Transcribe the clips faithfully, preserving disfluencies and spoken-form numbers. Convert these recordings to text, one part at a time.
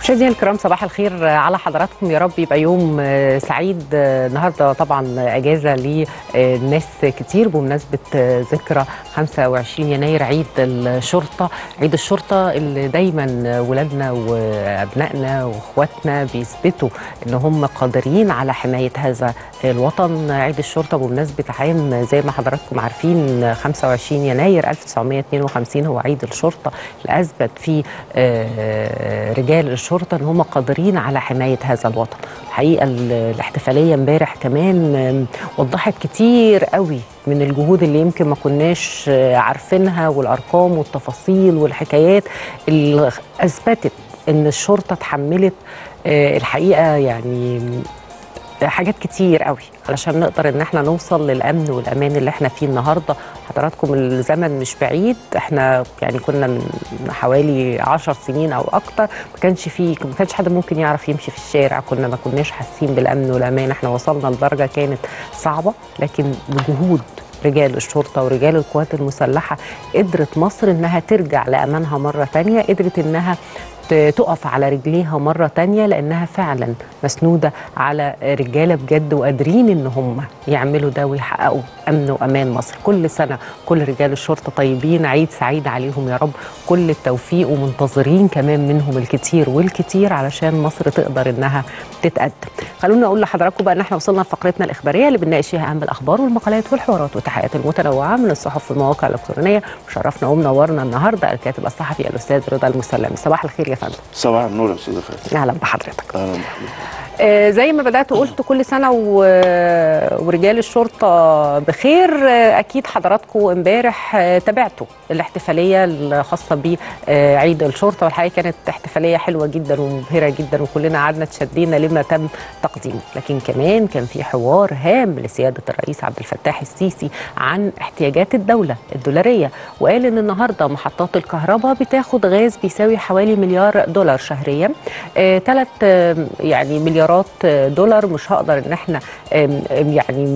مشاهدينا الكرام، صباح الخير على حضراتكم. يا رب يبقى يوم سعيد. النهارده طبعا اجازه لناس كتير بمناسبه ذكرى خمسة وعشرين يناير، عيد الشرطه. عيد الشرطه اللي دايما ولادنا وابنائنا واخواتنا بيثبتوا ان هم قادرين على حمايه هذا الوطن. عيد الشرطه بمناسبه عام زي ما حضراتكم عارفين خمسة وعشرين يناير ألف وتسعمائة واثنين وخمسين هو عيد الشرطه اللي اثبت فيه رجال الشرطه ان هم قادرين على حمايه هذا الوطن. الحقيقه الاحتفاليه امبارح كمان وضحت كتير قوي من الجهود اللي يمكن ما كناش عارفينها، والارقام والتفاصيل والحكايات اللي اثبتت ان الشرطه اتحملت الحقيقه يعني حاجات كتير قوي علشان نقدر ان احنا نوصل للامن والامان اللي احنا فيه النهارده. حضراتكم الزمن مش بعيد، احنا يعني كنا من حوالي عشر سنين او اكتر ما كانش فيه ما كانش حد ممكن يعرف يمشي في الشارع، كنا ما كناش حاسين بالامن والامان. احنا وصلنا لدرجه كانت صعبه، لكن بجهود رجال الشرطه ورجال القوات المسلحه قدرت مصر انها ترجع لامانها مره ثانيه، قدرت انها تقف على رجليها مرة تانية، لأنها فعلا مسنودة على رجالة بجد وقادرين إن هم يعملوا ده ويحققوا أمن وأمان مصر. كل سنة كل رجال الشرطة طيبين، عيد سعيد عليهم يا رب، كل التوفيق، ومنتظرين كمان منهم الكتير والكتير علشان مصر تقدر إنها تتقدم. خلونا أقول لحضراتكم بقى إن احنا وصلنا لفقرتنا الإخبارية اللي بنناقش فيها أهم الأخبار والمقالات والحوارات والتحقيقات المتنوعة من الصحف والمواقع الإلكترونية. مشرفنا ومنورنا النهارده الكاتب الصحفي الأستاذ رضا المسلمي. صباح الخير يا فندم. صباح النور يا استاذه فاتن. اهلا بحضرتك. اهلا بحضرتك. آه زي ما بدات وقلت كل سنه و... ورجال الشرطه بخير. آه اكيد حضراتكم امبارح آه تابعتوا الاحتفاليه الخاصه بعيد الشرطه، والحقيقه كانت احتفاليه حلوه جدا ومبهره جدا، وكلنا قعدنا تشدينا لما تم تقديمه. لكن كمان كان في حوار هام لسياده الرئيس عبد الفتاح السيسي عن احتياجات الدوله الدولاريه، وقال ان النهارده محطات الكهرباء بتاخد غاز بيساوي حوالي مليار دولار شهريا. ثلاث آه يعني مليارات دولار مش هقدر ان احنا يعني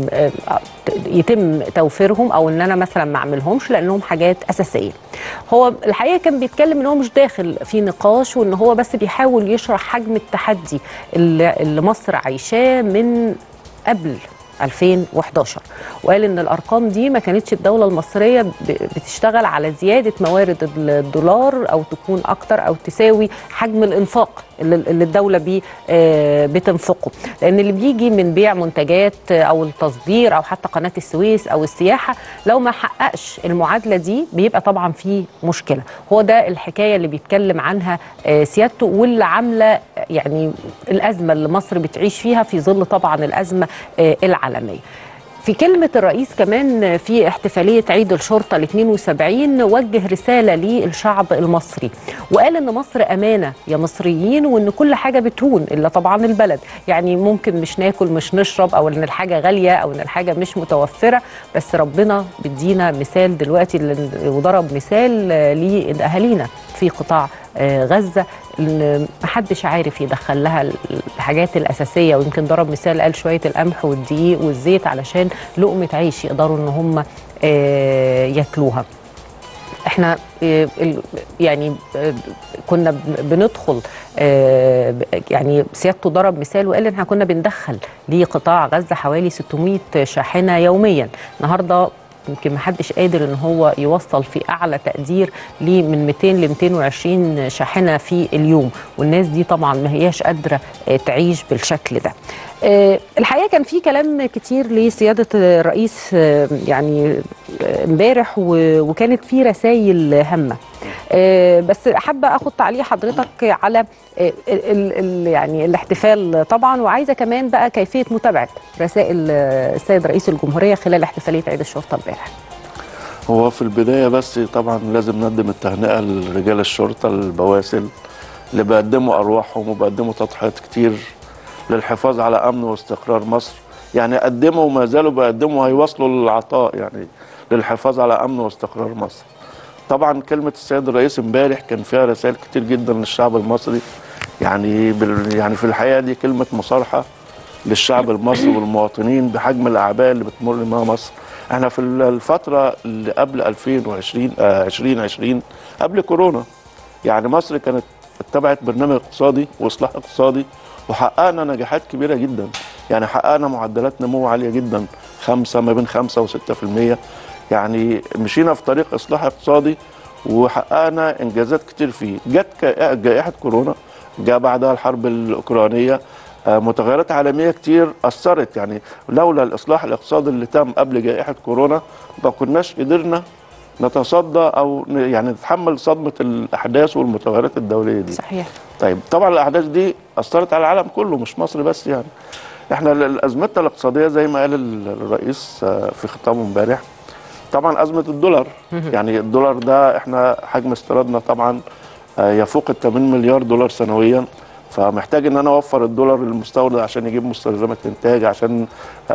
يتم توفيرهم او ان انا مثلا ما اعملهمش لانهم حاجات اساسيه. هو الحقيقه كان بيتكلم ان هو مش داخل في نقاش، وان هو بس بيحاول يشرح حجم التحدي اللي مصر عايشاه من قبل ألفين وإحدى عشر، وقال ان الارقام دي ما كانتش الدوله المصريه بتشتغل على زياده موارد الدولار او تكون اكتر او تساوي حجم الانفاق اللي الدوله بيه بتنفقه، لان اللي بيجي من بيع منتجات او التصدير او حتى قناه السويس او السياحه لو ما حققش المعادله دي بيبقى طبعا في مشكله. هو ده الحكايه اللي بيتكلم عنها سيادته، واللي عامله يعني الازمه اللي مصر بتعيش فيها في ظل طبعا الازمه العالميه. في كلمة الرئيس كمان في احتفالية عيد الشرطة ال اثنين وسبعين وجه رسالة للشعب المصري، وقال ان مصر أمانة يا مصريين، وان كل حاجة بتهون إلا طبعا البلد. يعني ممكن مش ناكل مش نشرب، او ان الحاجة غالية، او ان الحاجة مش متوفرة، بس ربنا بيدينا مثال دلوقتي، وضرب مثال لأهالينا في قطاع غزة ان محدش عارف يدخل لها الحاجات الاساسيه، ويمكن ضرب مثال قال شويه القمح والدقيق والزيت علشان لقمه عيش يقدروا ان هم ياكلوها. احنا يعني كنا بندخل يعني سيادته ضرب مثال وقال ان احنا كنا بندخل لقطاع غزه حوالي ستمائة شاحنه يوميا. النهارده يمكن ما حدش قادر ان هو يوصل في اعلى تقدير ليه من مئتين ل مئتين وعشرين شاحنه في اليوم، والناس دي طبعا ما هياش قادره تعيش بالشكل ده. الحقيقه كان في كلام كتير لسياده الرئيس يعني امبارح، وكانت في رسائل هامه، بس حابه اخد تعليق حضرتك على ال ال يعني الاحتفال طبعا، وعايزه كمان بقى كيفيه متابعه رسائل السيد رئيس الجمهوريه خلال احتفاليه عيد الشرطه امبارح. هو في البدايه بس طبعا لازم نقدم التهنئه لرجال الشرطه البواسل اللي بيقدموا ارواحهم وبيقدموا تضحيات كتير للحفاظ على امن واستقرار مصر. يعني قدموا وما زالوا بيقدموا، هيواصلوا للعطاء يعني للحفاظ على امن واستقرار مصر. طبعا كلمه السيد الرئيس امبارح كان فيها رسائل كتير جدا للشعب المصري، يعني يعني في الحقيقه دي كلمه مصارحه للشعب المصري والمواطنين بحجم الاعباء اللي بتمر بها مصر. احنا في الفتره اللي قبل ألفين وعشرين قبل كورونا، يعني مصر كانت اتبعت برنامج اقتصادي واصلاح اقتصادي وحققنا نجاحات كبيره جدا. يعني حققنا معدلات نمو عاليه جدا، خمسه ما بين خمسه وسته في المية. يعني مشينا في طريق اصلاح اقتصادي وحققنا انجازات كتير فيه. جت جائحه كورونا، جاء بعدها الحرب الاوكرانيه، متغيرات عالميه كتير اثرت. يعني لولا الاصلاح الاقتصادي اللي تم قبل جائحه كورونا ما كناش قدرنا نتصدى او يعني نتحمل صدمه الاحداث والمتغيرات الدوليه دي. صحيح. طيب طبعا الاحداث دي اثرت على العالم كله مش مصر بس. يعني احنا ازمتنا الاقتصاديه زي ما قال الرئيس في خطابه امبارح، طبعا ازمه الدولار. يعني الدولار ده احنا حجم استيرادنا طبعا يفوق ال ثمانين مليار دولار سنويا، فمحتاج ان انا اوفر الدولار للمستورد عشان يجيب مستلزمات انتاج، عشان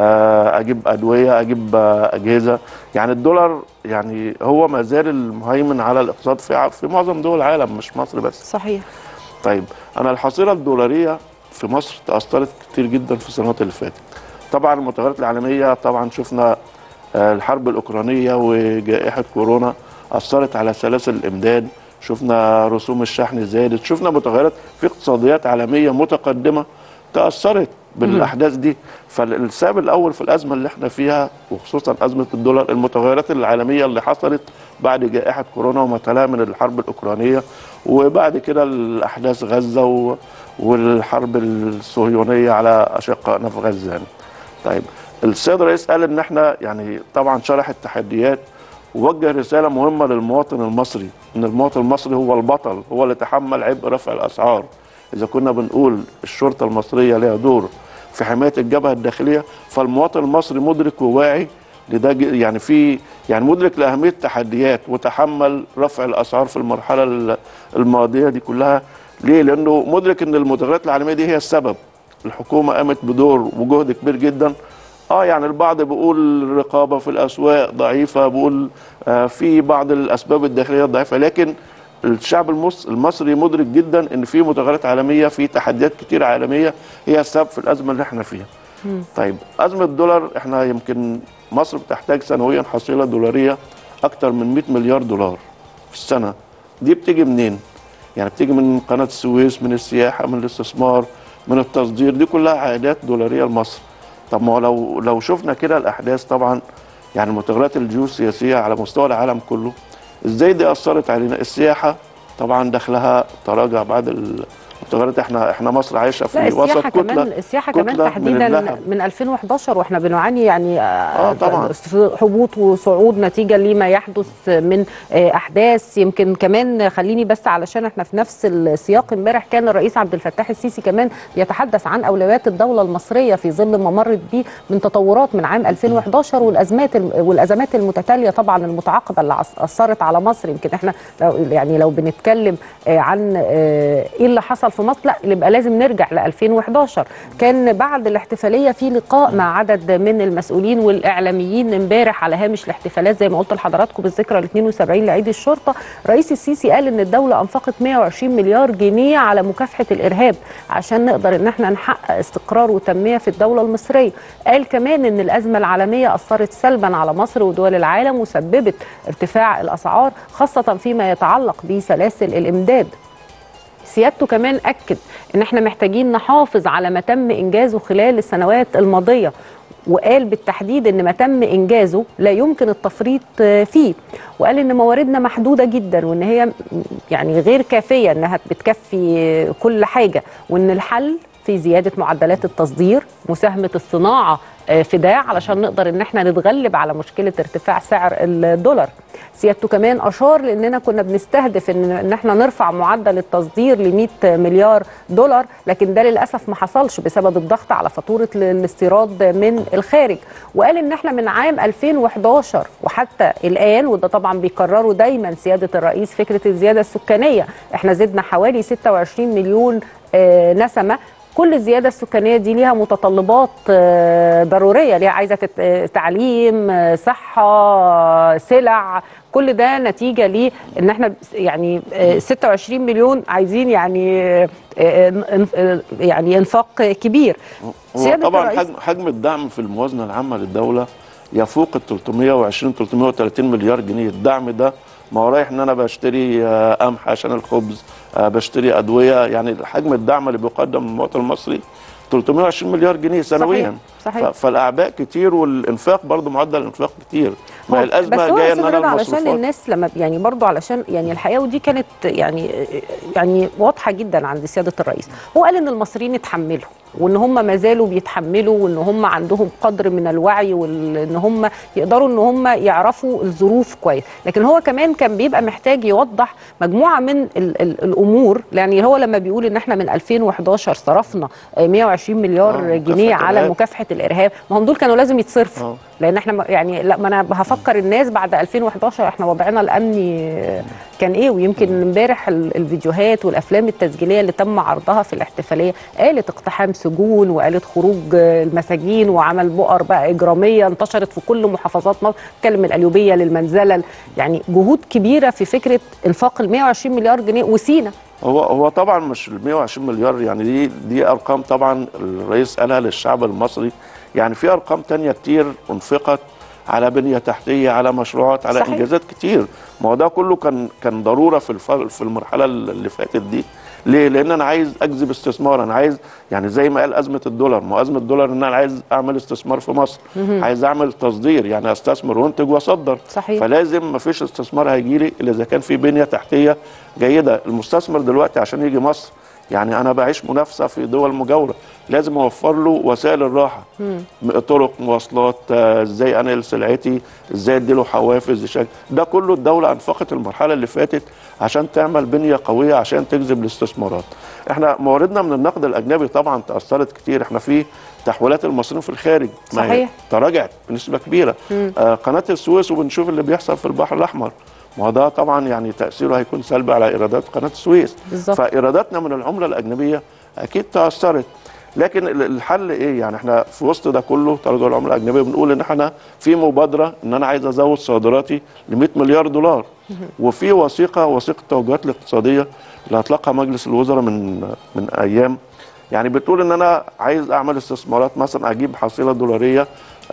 اجيب ادويه، اجيب اجهزه. يعني الدولار يعني هو ما زال المهيمن على الاقتصاد في في معظم دول العالم مش مصر بس. صحيح. طيب انا الحصيله الدولاريه في مصر تاثرت كتير جدا في السنوات اللي فاتت. طبعا المتغيرات العالميه، طبعا شفنا الحرب الاوكرانيه وجائحه كورونا اثرت على سلاسل الامداد، شفنا رسوم الشحن زادت، شفنا متغيرات في اقتصاديات عالميه متقدمه تاثرت بالاحداث دي. فالسبب الاول في الازمه اللي احنا فيها وخصوصا ازمه الدولار المتغيرات العالميه اللي حصلت بعد جائحه كورونا وما تلاها من الحرب الاوكرانيه، وبعد كده الاحداث غزه والحرب الصهيونيه على اشقائنا في غزه. يعني طيب السيد الرئيس قال ان احنا يعني طبعا شرح التحديات ووجه رساله مهمه للمواطن المصري، ان المواطن المصري هو البطل، هو اللي تحمل عبء رفع الاسعار. اذا كنا بنقول الشرطه المصريه لها دور في حمايه الجبهه الداخليه، فالمواطن المصري مدرك وواعي لده، يعني في يعني مدرك لاهميه التحديات وتحمل رفع الاسعار في المرحله الماضيه دي كلها. ليه؟ لانه مدرك ان المتغيرات العالميه دي هي السبب. الحكومه قامت بدور وجهد كبير جدا. اه يعني البعض بيقول الرقابه في الاسواق ضعيفه، بيقول آه في بعض الاسباب الداخليه ضعيفه، لكن الشعب المصري مدرك جدا ان في متغيرات عالميه، في تحديات كتير عالميه هي السبب في الازمه اللي احنا فيها. مم. طيب ازمه الدولار، احنا يمكن مصر بتحتاج سنويا حصيله دولاريه اكتر من مئة مليار دولار في السنه. دي بتيجي منين؟ يعني بتيجي من قناه السويس، من السياحه، من الاستثمار، من التصدير، دي كلها عائدات دولاريه لمصر. طب ما لو لو شفنا كده الاحداث، طبعا يعني المتغيرات الجيوسياسيه على مستوى العالم كله ازاي دي اثرت علينا. السياحه طبعا دخلها تراجع بعد المتغيرات. احنا احنا مصر عايشه في وسط كتله كمان السياحه كمان تحديدا من, من ألفين وإحداشر واحنا بنعاني يعني آه طبعا هبوط وصعود نتيجه لما يحدث من احداث. يمكن كمان خليني بس علشان احنا في نفس السياق، امبارح كان الرئيس عبد الفتاح السيسي كمان يتحدث عن اولويات الدوله المصريه في ظل ما مرت به من تطورات من عام ألفين وإحداشر والازمات والازمات المتتاليه طبعا المتعاقبه اللي اثرت على مصر. يمكن احنا لو يعني لو بنتكلم عن ايه اللي حصل في مصر، لا يبقى لازم نرجع ل ألفين وإحداشر. كان بعد الاحتفاليه في لقاء مع عدد من المسؤولين والاعلاميين امبارح على هامش الاحتفالات زي ما قلت لحضراتكم بالذكرى ال اثنين وسبعين لعيد الشرطه. رئيس السيسي قال ان الدوله انفقت مئة وعشرين مليار جنيه على مكافحه الارهاب عشان نقدر ان احنا نحقق استقرار وتنميه في الدوله المصريه. قال كمان ان الازمه العالميه اثرت سلبا على مصر ودول العالم وسببت ارتفاع الاسعار خاصه فيما يتعلق بسلاسل الامداد. سيادته كمان أكد إن إحنا محتاجين نحافظ على ما تم إنجازه خلال السنوات الماضية، وقال بالتحديد إن ما تم إنجازه لا يمكن التفريط فيه، وقال إن مواردنا محدودة جدا وإن هي يعني غير كافية إنها بتكفي كل حاجة، وإن الحل في زيادة معدلات التصدير، مساهمة الصناعة في ده علشان نقدر ان احنا نتغلب على مشكله ارتفاع سعر الدولار. سيادته كمان اشار لاننا كنا بنستهدف ان ان احنا نرفع معدل التصدير ل مئة مليار دولار، لكن ده للاسف ما حصلش بسبب الضغط على فاتوره الاستيراد من الخارج. وقال ان احنا من عام ألفين وإحداشر وحتى الان، وده طبعا بيكرروا دايما سياده الرئيس، فكره الزياده السكانيه. احنا زدنا حوالي ستة وعشرين مليون نسمه. كل الزيادة السكانية دي ليها متطلبات ضرورية، ليها عايزة تعليم، صحة، سلع، كل ده نتيجة ليه ان احنا يعني ستة وعشرين مليون عايزين يعني يعني انفاق كبير. طبعا حجم حجم الدعم في الموازنة العامة للدولة يفوق ال ثلاثمئة وعشرين ثلاثمئة وثلاثين مليار جنيه. الدعم ده ما هو رايح ان انا بشتري قمح عشان الخبز، بشتري ادويه. يعني حجم الدعم اللي بيقدم للمواطن المصري ثلاثمائة وعشرين مليار جنيه سنويا. صحيح. صحيح. فالاعباء كتير والانفاق برضه معدل الانفاق كتير. ما الازمه جايه ان انا علشان الناس لما يعني برضه علشان يعني الحقيقه ودي كانت يعني يعني واضحه جدا عند سياده الرئيس، هو قال ان المصريين اتحملوا وان هم ما زالوا بيتحملوا وان هم عندهم قدر من الوعي وان هم يقدروا ان هم يعرفوا الظروف كويس، لكن هو كمان كان بيبقى محتاج يوضح مجموعه من ال ال الامور. يعني هو لما بيقول ان احنا من ألفين وحداشر صرفنا مئة وعشرين مليار جنيه على مكافحه الارهاب، ما هم دول كانوا لازم يتصرفوا. أوه. لان احنا يعني لا ما انا هفكر الناس بعد ألفين وحداشر احنا وضعنا الامني كان ايه. ويمكن امبارح الفيديوهات والافلام التسجيليه اللي تم عرضها في الاحتفاليه قالت اقتحام سجون وقالت خروج المساجين وعمل بؤر بقى اجراميه انتشرت في كل محافظات مصر، بتكلم من القليوبيه للمنزله. يعني جهود كبيره في فكره انفاق ال مئة وعشرين مليار جنيه وسينا. هو هو طبعا مش ال مئة وعشرين مليار، يعني دي دي ارقام طبعا الرئيس قالها للشعب المصري. يعني في ارقام تانية كتير انفقت على بنيه تحتيه، على مشروعات، على صحيح. انجازات كتير. ما هو ده كله كان كان ضروره في في المرحله اللي فاتت دي. ليه؟ لان انا عايز اجذب استثمار، انا عايز يعني زي ما قال ازمه الدولار، ما ازمه الدولار ان انا عايز اعمل استثمار في مصر، مم. عايز اعمل تصدير، يعني استثمر وانتج واصدر. صحيح. فلازم ما فيش استثمار هيجي لي الا اذا كان في بنيه تحتيه جيده. المستثمر دلوقتي عشان يجي مصر، يعني انا بعيش منافسه في دول مجاوره، لازم اوفر له وسائل الراحه، مم. طرق مواصلات، ازاي انقل سلعتي، ازاي ادي له حوافز شكل. ده كله الدوله انفقت المرحله اللي فاتت عشان تعمل بنيه قويه عشان تجذب الاستثمارات. احنا مواردنا من النقد الاجنبي طبعا تاثرت كتير. احنا في تحويلات المصريين في الخارج صحيح تراجعت بنسبه كبيره. آه قناه السويس وبنشوف اللي بيحصل في البحر الاحمر، ما ده طبعا يعني تاثيره هيكون سلبي على ايرادات قناه السويس. بالزبط. فايراداتنا من العمله الاجنبيه اكيد تاثرت. لكن الحل ايه؟ يعني احنا في وسط ده كله تراجع العمله الاجنبيه بنقول ان احنا في مبادره ان انا عايز ازود صادراتي ل مئة مليار دولار، وفي وثيقه وثيقه التوجهات الاقتصاديه اللي اطلقها مجلس الوزراء من من ايام، يعني بتقول ان انا عايز اعمل استثمارات، مثلا اجيب حصيله دولاريه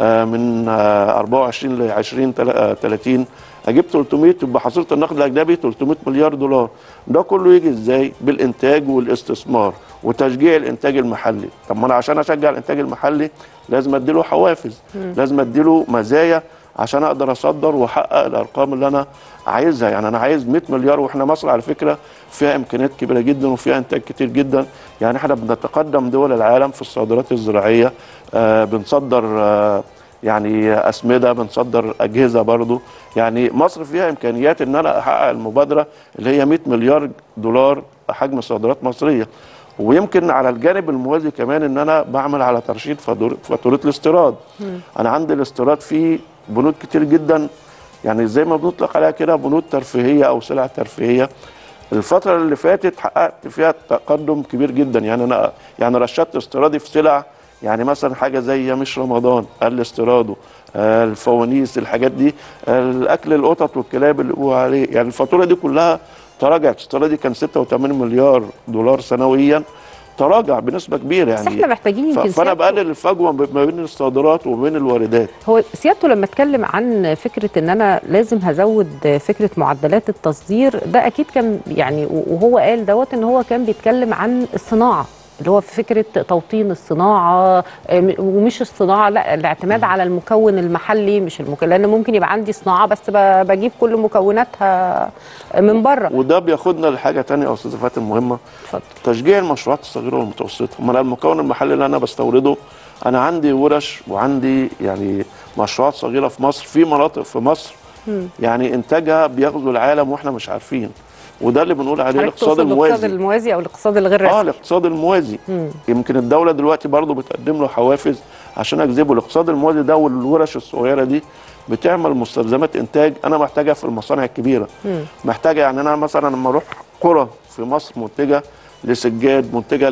من أربعة وعشرين ل عشرين ثلاثين، اجيب ثلاثمئة، يبقى حصيله النقد الاجنبي ثلاثمئة مليار دولار. ده كله يجي ازاي؟ بالانتاج والاستثمار وتشجيع الانتاج المحلي. طب ما انا عشان اشجع الانتاج المحلي لازم اديله حوافز، م. لازم اديله مزايا عشان اقدر اصدر واحقق الارقام اللي انا عايزها. يعني انا عايز مئة مليار، واحنا مصر على فكره فيها امكانيات كبيره جدا وفيها انتاج كتير جدا. يعني احنا بنتقدم دول العالم في الصادرات الزراعيه، آه بنصدر آه يعني اسمده، بنصدر اجهزه برضو. يعني مصر فيها امكانيات ان انا احقق المبادره اللي هي مئة مليار دولار حجم صادرات مصريه. ويمكن على الجانب الموازي كمان ان انا بعمل على ترشيد فاتوره الاستيراد. انا عندي الاستيراد فيه بنود كتير جدا، يعني زي ما بنطلق عليها كده بنود ترفيهيه او سلع ترفيهيه. الفتره اللي فاتت حققت فيها تقدم كبير جدا. يعني انا يعني رشدت استيرادي في سلع، يعني مثلا حاجه زي مش رمضان قل استيراده، آه الفوانيس، الحاجات دي، آه الاكل القطط والكلاب اللي هو عليه، يعني الفاتوره دي كلها تراجعت. استيرادي كان ستة وثمانين مليار دولار سنويا، تراجع بنسبه كبيره. يعني بس احنا محتاجين يمكن فانا بقلل الفجوه ما بين الصادرات وما بين الواردات. هو سيادته لما اتكلم عن فكره ان انا لازم هزود فكره معدلات التصدير، ده اكيد كان يعني، وهو قال دوت ان هو كان بيتكلم عن الصناعه، اللي هو في فكره توطين الصناعه، ومش الصناعه لا الاعتماد على المكون المحلي مش المكون، لان ممكن يبقى عندي صناعه بس بجيب كل مكوناتها من بره. وده بياخدنا لحاجه ثانيه يا استاذه فاتن مهمه، اتفضل. تشجيع المشروعات الصغيره والمتوسطه. ما انا المكون المحلي اللي انا بستورده، انا عندي ورش وعندي يعني مشروعات صغيره في مصر، في مناطق في مصر م. يعني انتاجها بيغزو العالم واحنا مش عارفين. وده اللي بنقول عليه الاقتصاد الموازي. الاقتصاد الموازي او الاقتصاد الغير رسمي. اه الاقتصاد الموازي. مم. يمكن الدوله دلوقتي برضه بتقدم له حوافز عشان اجذبه. الاقتصاد الموازي ده والورش الصغيره دي بتعمل مستلزمات انتاج انا محتاجها في المصانع الكبيره. مم. محتاجه، يعني انا مثلا لما اروح قرى في مصر منتجه لسجاد، منتجه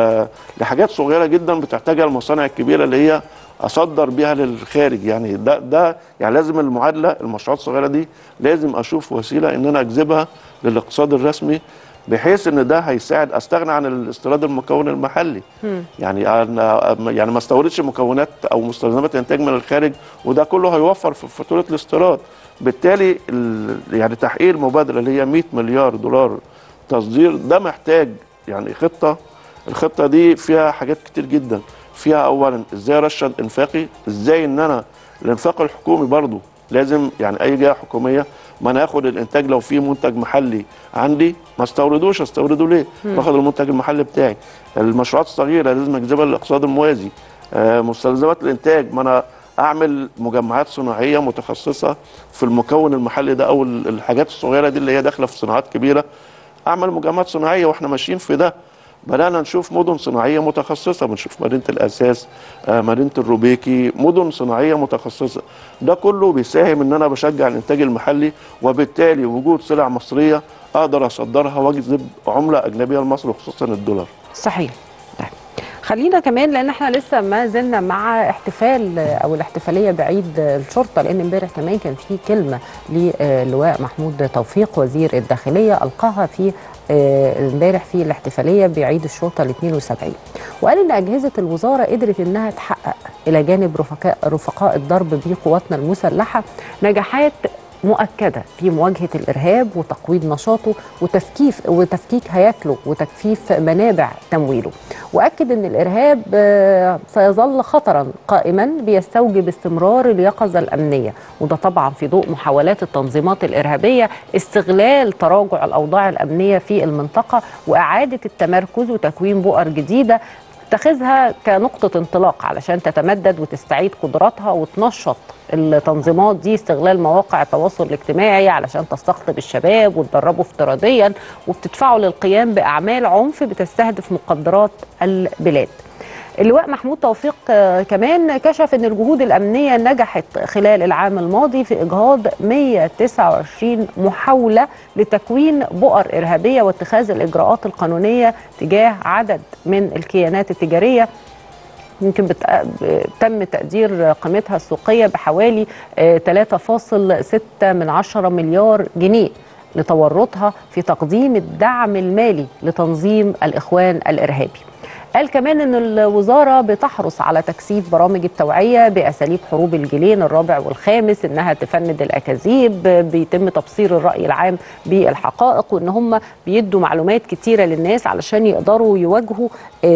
لحاجات صغيره جدا بتحتاجها المصانع الكبيره اللي هي اصدر بيها للخارج. يعني ده ده يعني لازم المعادله، المشروعات الصغيره دي لازم اشوف وسيله ان انا اجذبها للاقتصاد الرسمي، بحيث ان ده هيساعد استغنى عن الاستيراد المكون المحلي. م. يعني أنا يعني ما استوردش مكونات او مستلزمات انتاج من الخارج، وده كله هيوفر في فاتوره الاستيراد. بالتالي يعني تحقيق المبادره اللي هي مئة مليار دولار تصدير ده محتاج يعني خطه. الخطه دي فيها حاجات كتير جدا، فيها اولا ازاي ارشد انفاقي، ازاي ان انا الانفاق الحكومي برضو لازم يعني اي جهه حكوميه ما انا اخد الانتاج، لو في منتج محلي عندي ما استوردوش، استورده ليه؟ باخد المنتج المحلي بتاعي. المشروعات الصغيره لازم اجذبها للاقتصاد الموازي. آه مستلزمات الانتاج ما انا اعمل مجمعات صناعيه متخصصه في المكون المحلي ده، او الحاجات الصغيره دي اللي هي داخله في صناعات كبيره، اعمل مجمعات صناعيه. واحنا ماشيين في ده بدأنا نشوف مدن صناعية متخصصة، بنشوف مدينة الأساس، مدينة الروبيكي، مدن صناعية متخصصة. ده كله بيساهم ان انا بشجع الانتاج المحلي، وبالتالي وجود سلع مصرية اقدر اصدرها واجذب عملة اجنبية لمصر وخصوصا الدولار. صحيح. خلينا كمان لان احنا لسه ما زلنا مع احتفال او الاحتفاليه بعيد الشرطه، لان امبارح كمان كان في كلمه للواء محمود توفيق وزير الداخليه القاها في امبارح في الاحتفاليه بعيد الشرطه ال اثنين وسبعين، وقال ان اجهزه الوزاره قدرت انها تحقق الى جانب رفقاء رفقاء الضرب بقواتنا المسلحه نجاحات مؤكدة في مواجهة الإرهاب وتقويض نشاطه وتفكيف وتفكيك هياكله وتجفيف منابع تمويله. وأكد أن الإرهاب سيظل خطرا قائما بيستوجب استمرار اليقظة الأمنية، وده طبعا في ضوء محاولات التنظيمات الإرهابية استغلال تراجع الأوضاع الأمنية في المنطقة وإعادة التمركز وتكوين بؤر جديدة تتخذها كنقطة انطلاق علشان تتمدد وتستعيد قدراتها وتنشط التنظيمات دي استغلال مواقع التواصل الاجتماعي علشان تستقطب الشباب وتدربه افتراضيا وبتدفعه للقيام بأعمال عنف بتستهدف مقدرات البلاد. اللواء محمود توفيق كمان كشف ان الجهود الامنيه نجحت خلال العام الماضي في اجهاض مئة وتسعة وعشرين محاوله لتكوين بؤر ارهابيه واتخاذ الاجراءات القانونيه تجاه عدد من الكيانات التجاريه يمكن تم تقدير قيمتها السوقيه بحوالي ثلاثة فاصلة ستة من عشرة مليار جنيه لتورطها في تقديم الدعم المالي لتنظيم الاخوان الارهابي. قال كمان ان الوزاره بتحرص على تكثيف برامج التوعيه باساليب حروب الجيلين الرابع والخامس، انها تفند الاكاذيب، بيتم تبصير الراي العام بالحقائق، وان هم بيدوا معلومات كتيره للناس علشان يقدروا يواجهوا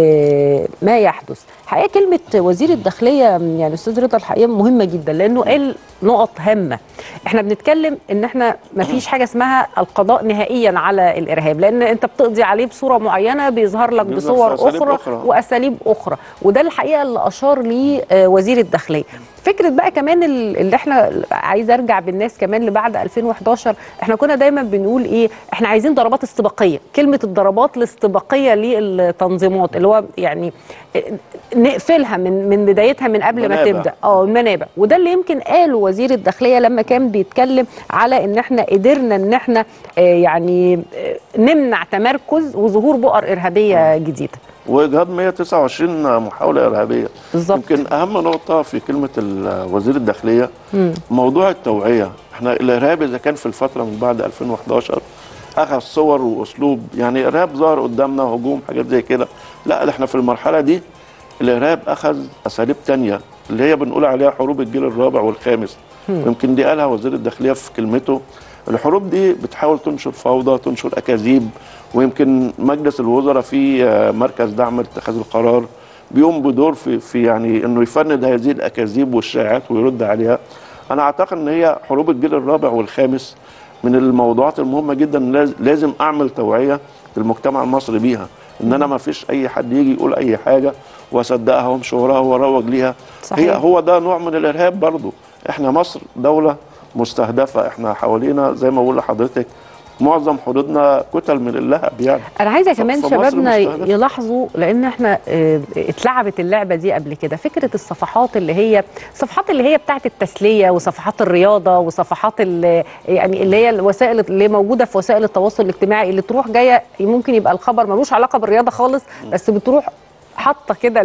ما يحدث. حقيقه كلمه وزير الداخليه يعني استاذ رضا الحقيقه مهمه جدا، لانه قال نقط هامه. احنا بنتكلم ان احنا ما فيش حاجه اسمها القضاء نهائيا على الارهاب، لان انت بتقضي عليه بصوره معينه بيظهر لك بصور اخرى, أخرى واساليب اخرى، وده الحقيقه اللي اشار ليه وزير الداخليه. فكره بقى كمان اللي احنا عايز ارجع بالناس كمان لبعد ألفين وإحداشر، احنا كنا دايما بنقول ايه، احنا عايزين ضربات استباقيه، كلمه الضربات الاستباقيه للتنظيمات اللي هو يعني نقفلها من من بدايتها من قبل منابع. ما تبدا اه المنابع، وده اللي يمكن قاله وزير الداخليه لما كان بيتكلم على ان احنا قدرنا ان احنا اه يعني نمنع تمركز وظهور بؤر ارهابيه جديده واجهاض مئة وتسعة وعشرين محاوله ارهابيه. بالظبط. يمكن اهم نقطه في كلمه وزير الداخليه م. موضوع التوعيه. احنا الارهاب اذا كان في الفتره من بعد ألفين وإحداشر اخذ صور واسلوب يعني ارهاب ظهر قدامنا هجوم حاجات زي كده، لا احنا في المرحله دي الارهاب اخذ اساليب ثانيه اللي هي بنقول عليها حروب الجيل الرابع والخامس، ويمكن دي قالها وزير الداخليه في كلمته. الحروب دي بتحاول تنشر فوضى، تنشر اكاذيب، ويمكن مجلس الوزراء في مركز دعم اتخاذ القرار بيقوم بدور في في يعني انه يفند هذه الاكاذيب والشائعات ويرد عليها. انا اعتقد ان هي حروب الجيل الرابع والخامس من الموضوعات المهمه جدا، لازم اعمل توعيه للمجتمع المصري بيها، ان انا ما فيش اي حد يجي يقول اي حاجه واصدقها وامشي وراها واروج ليها. هي هو ده نوع من الارهاب برضو. احنا مصر دوله مستهدفه، احنا حوالينا زي ما بقول لحضرتك معظم حدودنا كتل من اللهب يعني. انا عايزه كمان شبابنا يلاحظوا، لان احنا اه اتلعبت اللعبه دي قبل كده، فكره الصفحات اللي هي الصفحات اللي هي بتاعت التسليه وصفحات الرياضه وصفحات اللي يعني اللي هي الوسائل اللي موجوده في وسائل التواصل الاجتماعي اللي تروح جايه، ممكن يبقى الخبر ملوش علاقه بالرياضه خالص، بس بتروح حاطه كده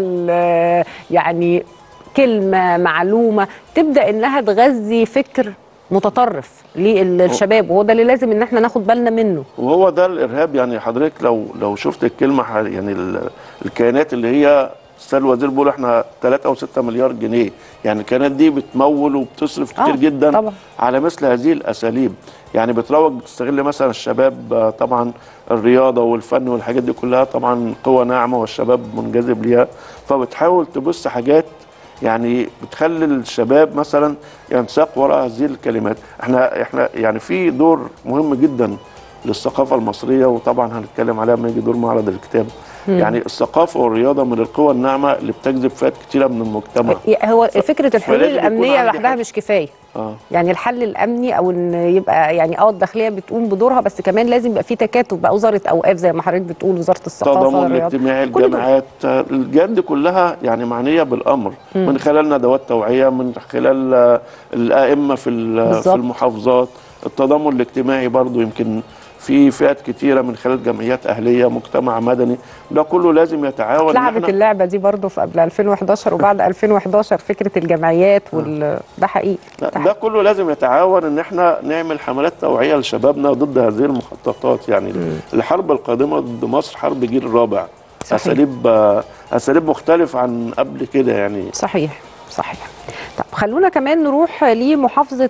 يعني كلمه معلومه تبدا انها تغذي فكر متطرف للشباب، وهو ده اللي لازم ان احنا ناخد بالنا منه. وهو ده الارهاب يعني. حضرتك لو لو شفت الكلمه يعني الكيانات اللي هي السيد الوزير بيقول احنا ثلاثة او ستة مليار جنيه، يعني الكيانات دي بتمول وبتصرف كتير آه جدا طبعا. على مثل هذه الاساليب، يعني بتروج بتستغل مثلا الشباب، طبعا الرياضه والفن والحاجات دي كلها طبعا قوه ناعمه والشباب منجذب ليها، فبتحاول تبص حاجات يعني بتخلي الشباب مثلا ينساق وراء هذه الكلمات. احنا احنا يعني في دور مهم جدا للثقافه المصريه، وطبعا هنتكلم عليها لما يجي دور معرض الكتاب. مم. يعني الثقافه والرياضه من القوى الناعمه اللي بتجذب فئات كتيره من المجتمع. هو فكره الحلول الامنيه لوحدها مش كفايه. آه. يعني الحل الامني او ان يبقى يعني اه الداخليه بتقوم بدورها، بس كمان لازم يبقى في تكاتف بقى، وزاره اوقاف زي ما حضرتك بتقول، وزاره الثقافه، التضامن الاجتماعي، الجامعات، الجهات دي كلها يعني معنيه بالامر. مم. من خلال ندوات توعيه، من خلال الائمه في في المحافظات، التضامن الاجتماعي برضو يمكن في فئات كتيره من خلال جمعيات اهليه، مجتمع مدني، ده كله لازم يتعاون. لعبت اللعبه دي برضو في قبل ألفين وحداشر وبعد ألفين وحداشر، فكره الجمعيات وال ده حقيقي. ده, ده كله لازم يتعاون ان احنا نعمل حملات توعيه لشبابنا ضد هذه المخططات. يعني مم. الحرب القادمه ضد مصر حرب جيل رابع، اساليب اساليب مختلفه عن قبل كده يعني. صحيح صحيح. طب خلونا كمان نروح لمحافظة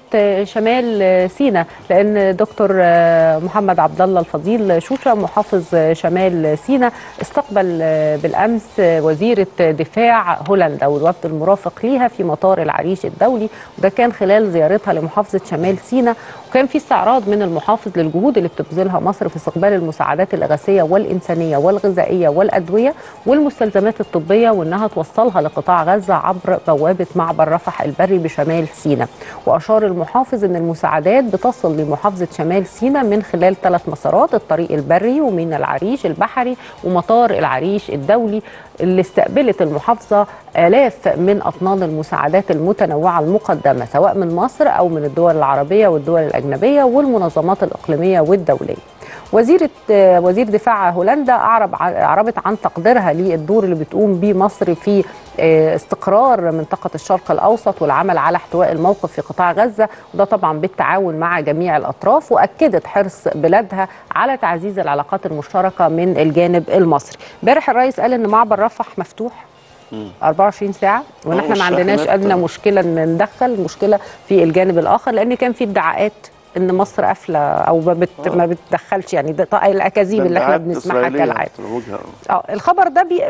شمال سيناء، لأن دكتور محمد عبد الله الفضيل شوشة محافظ شمال سيناء استقبل بالأمس وزيرة دفاع هولندا والوفد المرافق ليها في مطار العريش الدولي، وده كان خلال زيارتها لمحافظة شمال سيناء. وكان في استعراض من المحافظ للجهود اللي بتبذلها مصر في استقبال المساعدات الإغاثية والإنسانية والغذائية والأدوية والمستلزمات الطبية، وإنها توصلها لقطاع غزة عبر بوابة معبر رفح البري بشمال سيناء. وأشار المحافظ أن المساعدات بتصل لمحافظة شمال سيناء من خلال ثلاث مسارات: الطريق البري وميناء العريش البحري ومطار العريش الدولي، اللي استقبلت المحافظة آلاف من أطنان المساعدات المتنوعة المقدمة سواء من مصر أو من الدول العربية والدول الأجنبية والمنظمات الإقليمية والدولية. وزيرة وزير دفاع هولندا أعرب أعربت عن تقديرها للدور اللي بتقوم به مصر في استقرار منطقة الشرق الأوسط والعمل على احتواء الموقف في قطاع غزة، وده طبعا بالتعاون مع جميع الأطراف. وأكدت حرص بلادها على تعزيز العلاقات المشتركة من الجانب المصري. امبارح الرئيس قال إن معبر رفح مفتوح أربعة وعشرين ساعة، وإن احنا ما عندناش أدنى مشكلة إن ندخل المشكلة في الجانب الآخر، لأن كان في ادعاءات ان مصر قافله او ما, بت... ما بتدخلش، يعني ده الاكاذيب اللي احنا بنسمعها كالعاده. اه الخبر ده بي...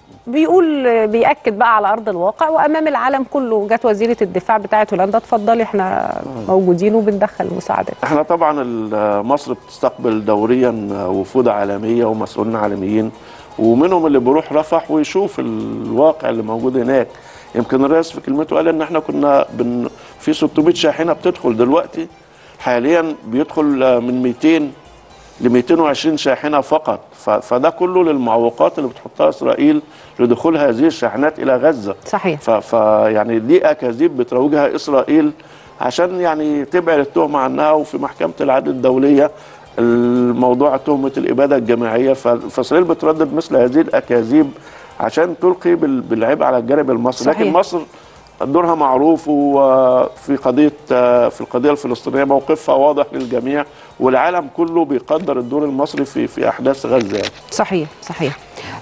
بيقول بيأكد بقى على ارض الواقع وامام العالم كله. جت وزيره الدفاع بتاعه هولندا، اتفضلي احنا موجودين وبندخل المساعدات. احنا طبعا مصر بتستقبل دوريا وفود عالميه ومسؤولين عالميين، ومنهم اللي بيروح رفح ويشوف الواقع اللي موجود هناك. يمكن الرئيس في كلمته قال ان احنا كنا بن... في ستمائة شاحنه بتدخل، دلوقتي حاليا بيدخل من مئتين ل مئتين وعشرين شاحنه فقط. فده كله للمعوقات اللي بتحطها اسرائيل لدخول هذه الشاحنات الى غزه. صحيح. فيعني دي اكاذيب بتروجها اسرائيل عشان يعني تبعد التهمه عنها، وفي محكمه العدل الدوليه الموضوع تهمه الاباده الجماعيه. فاسرائيل بتردد مثل هذه الاكاذيب عشان تلقي بالعبء على الجانب المصري. لكن مصر دورها معروف، وفي قضيه في القضيه الفلسطينيه موقفها واضح للجميع، والعالم كله بيقدر الدور المصري في في احداث غزه. صحيح صحيح.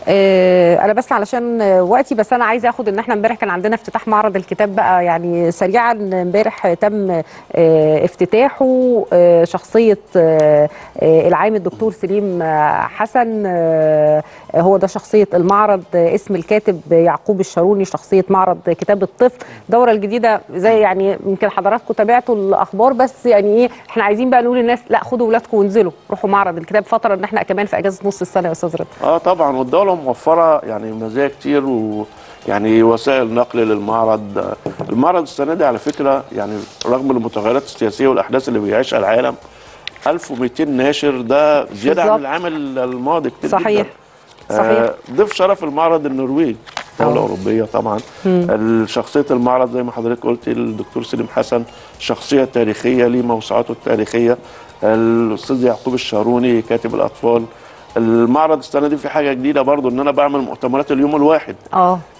آه انا بس علشان وقتي، بس انا عايزه اخد ان احنا امبارح كان عندنا افتتاح معرض الكتاب بقى، يعني سريعا امبارح تم آه افتتاحه. آه شخصيه آه العام الدكتور سليم حسن، آه هو ده شخصيه المعرض. آه اسم الكاتب يعقوب الشاروني، شخصيه معرض كتاب الطفل. الدوره الجديده زي يعني يمكن حضراتكم تابعتوا الاخبار، بس يعني ايه، احنا عايزين بقى نقول للناس لا خدوا اولادكم وانزلوا روحوا معرض الكتاب فتره، ان احنا كمان في اجازه نص السنه يا استاذ رضا. اه طبعا، والدوله موفره يعني مزايا كتير، ويعني وسائل نقل للمعرض. المعرض السنه دي على فكره يعني رغم المتغيرات السياسيه والاحداث اللي بيعيشها العالم ألف ومئتين ناشر، ده زياده بالزبط. عن العام الماضي كتير. صحيح جدا. صحيح. آه ضيف شرف المعرض النرويج، دوله أوه. اوروبيه طبعا. شخصيه المعرض زي ما حضرتك قلتي الدكتور سليم حسن، شخصيه تاريخيه ليه موسوعاته التاريخيه. الاستاذ يعقوب الشاروني كاتب الاطفال. المعرض السنه دي في حاجه جديده برضو، ان انا بعمل مؤتمرات اليوم الواحد. اه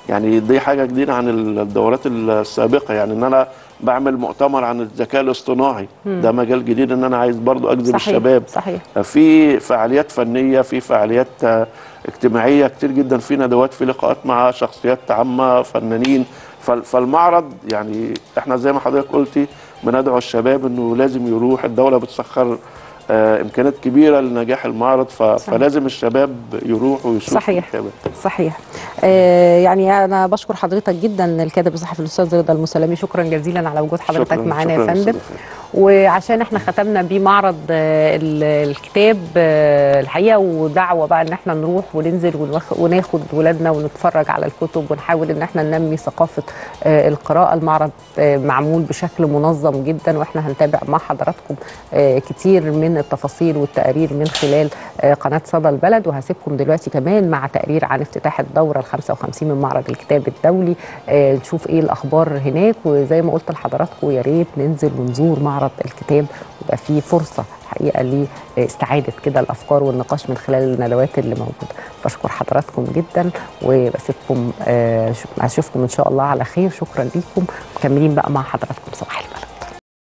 يعني دي حاجه جديده عن الدورات السابقه، يعني ان انا بعمل مؤتمر عن الذكاء الاصطناعي. مم. ده مجال جديد ان انا عايز برضو اجذب الشباب. صحيح. في فعاليات فنيه، في فعاليات اجتماعيه كتير جدا، في ندوات، في لقاءات مع شخصيات عامه، فنانين. فالمعرض يعني احنا زي ما حضرتك قلتي بندعو الشباب انه لازم يروح. الدوله بتسخر آه امكانيات كبيره لنجاح المعرض، فلازم الشباب يروحوا ويشوفوا. صحيح صحيح. آه يعني انا بشكر حضرتك جدا الكاتب الصحفي الاستاذ رضا المسلمي، شكرا جزيلا على وجود حضرتك معانا يا فندم. وعشان احنا ختمنا بيه معرض آه الكتاب آه الحقيقه، ودعوه بقى ان احنا نروح وننزل وناخد ولادنا ونتفرج على الكتب ونحاول ان احنا ننمي ثقافه آه القراءه. المعرض آه معمول بشكل منظم جدا، واحنا هنتابع مع حضراتكم آه كتير من التفاصيل والتقارير من خلال آه قناه صدى البلد. وهسيبكم دلوقتي كمان مع تقرير عن افتتاح الدوره ال خمسة وخمسين من معرض الكتاب الدولي، آه نشوف ايه الاخبار هناك. وزي ما قلت لحضراتكم يا ريت ننزل ونزور معرض الكتاب، ويبقى فيه فرصه حقيقه لاستعاده كده الافكار والنقاش من خلال الندوات اللي موجوده. بشكر حضراتكم جدا وبسيبكم آه اشوفكم ان شاء الله على خير. شكرا ليكم، مكملين بقى مع حضراتكم. صباح الخير.